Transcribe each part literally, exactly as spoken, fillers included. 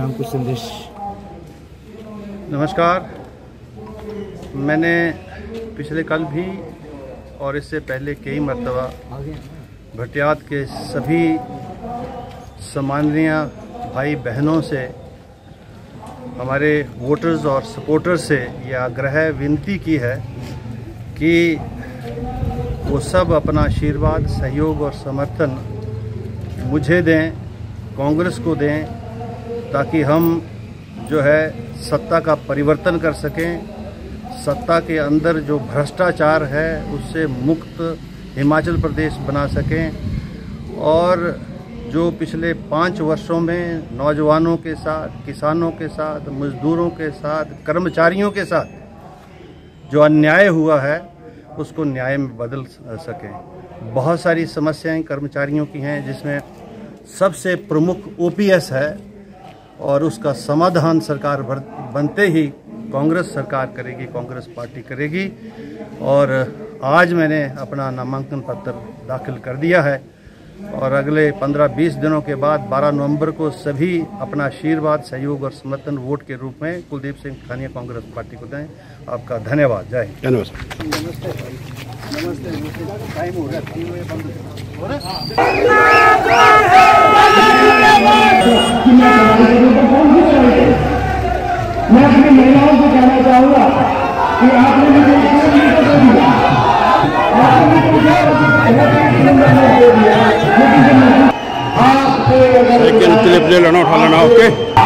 नाम कुछ संदेश। नमस्कार। मैंने पिछले कल भी और इससे पहले कई मरतबा भटियात के सभी सम्माननीय भाई बहनों से, हमारे वोटर्स और सपोर्टर्स से यह आग्रह विनती की है कि वो सब अपना आशीर्वाद, सहयोग और समर्थन मुझे दें, कांग्रेस को दें, ताकि हम जो है सत्ता का परिवर्तन कर सकें, सत्ता के अंदर जो भ्रष्टाचार है उससे मुक्त हिमाचल प्रदेश बना सकें और जो पिछले पाँच वर्षों में नौजवानों के साथ, किसानों के साथ, मजदूरों के साथ, कर्मचारियों के साथ जो अन्याय हुआ है उसको न्याय में बदल सकें। बहुत सारी समस्याएं कर्मचारियों की हैं, जिसमें सबसे प्रमुख ओपीएस है और उसका समाधान सरकार बनते ही कांग्रेस सरकार करेगी, कांग्रेस पार्टी करेगी। और आज मैंने अपना नामांकन पत्र दाखिल कर दिया है और अगले पंद्रह बीस दिनों के बाद बारह नवंबर को सभी अपना आशीर्वाद, सहयोग और समर्थन वोट के रूप में कुलदीप सिंह पठानिया कांग्रेस पार्टी को दें। आपका धन्यवाद। जय हिंद। नमस्ते नमस्ते नमस्ते। टाइम हो गया, तीन बजे बंद हो रहा है। मैं अपनी महिलाओं से कहना चाहूँगा कि आपने मुझे लेकिन क्लिप ले लेना, उठा लेना। ओके,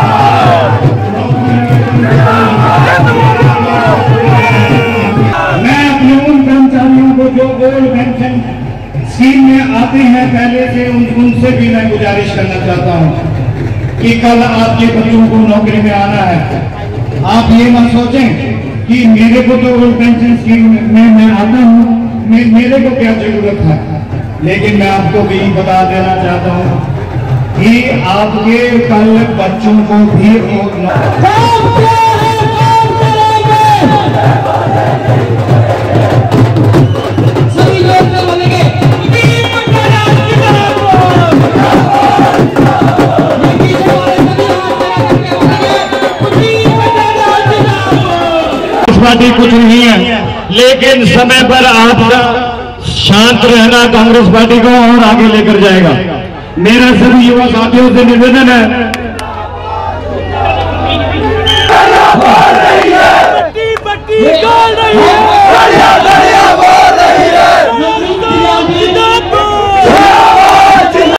मैं अपने उन कर्मचारियों को जो ओल्ड पेंशन स्कीम में आते हैं पहले से, उन, उनसे भी मैं गुजारिश करना चाहता हूं कि कल आपके बच्चों को नौकरी में आना है। आप ये मत सोचें कि मेरे को तो ओल्ड पेंशन स्कीम में मैं आता हूं, मे, मेरे को क्या जरूरत है। लेकिन मैं आपको भी बता देना चाहता हूं कि आपके कल बच्चों को भी पार्टी कुछ नहीं है, लेकिन समय पर आपका शांत रहना कांग्रेस पार्टी को और आगे लेकर जाएगा। मेरा सभी युवा साथियों से निवेदन है, बट्टी बट्टी